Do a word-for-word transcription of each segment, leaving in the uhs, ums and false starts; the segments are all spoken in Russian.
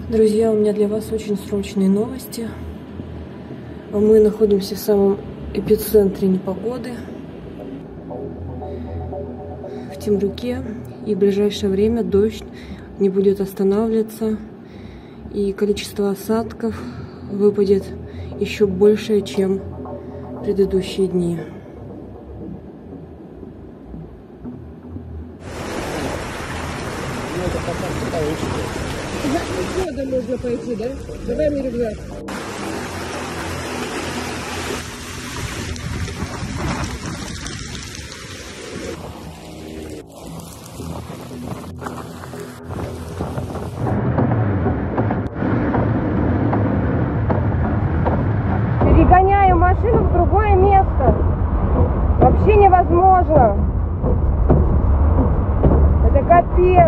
Друзья, у меня для вас очень срочные новости. Мы находимся в самом эпицентре непогоды, в Темрюке, и в ближайшее время дождь не будет останавливаться, и количество осадков выпадет еще больше, чем в предыдущие дни. Куда можно пойти, да? Давай мне рюкзак. Перегоняю машину в другое место. Вообще невозможно. Это капец.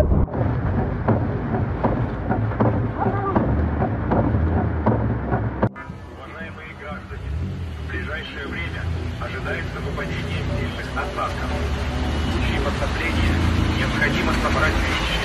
Уважаемые граждане, в ближайшее время ожидается выпадение сильных осадков. В случае подтопления необходимо собрать вещи,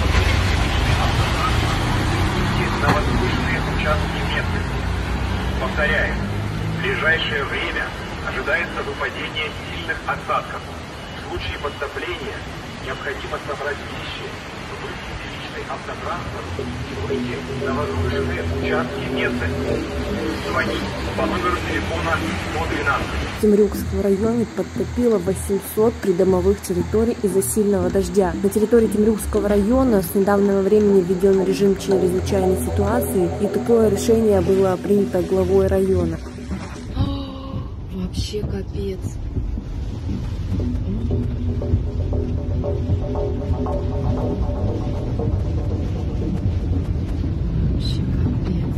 идти на возвышенные участки местности. Повторяю, в ближайшее время ожидается выпадение сильных осадков. В случае подтопления необходимо собрать вещи, выйти личный автотранспорт и выйти на возвышенные участки местности. Звонить по номеру телефона сто двенадцать. В Темрюкском районе подтопило восемьсот придомовых территорий из-за сильного дождя. На территории Темрюкского района с недавнего времени введен режим чрезвычайной ситуации, и такое решение было принято главой района. Вообще капец. Вообще капец.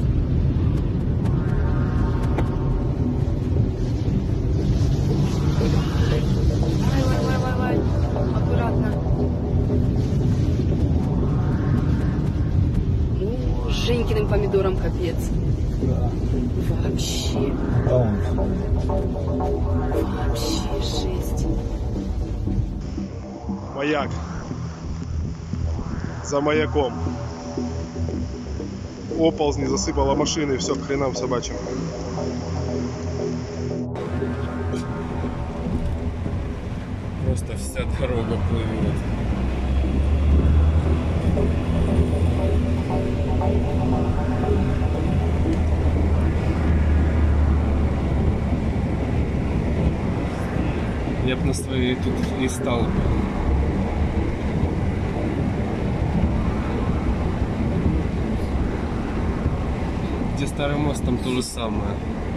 Давай, давай, давай, аккуратно. Ну, Женькиным помидором капец. Да. Вообще. Вообще жесть. Маяк. За маяком. Оползни засыпала машины, и все к хренам собачьим. Просто вся дорога плывет. Я бы на своей тут и стал бы. Где старый мост, там то же самое.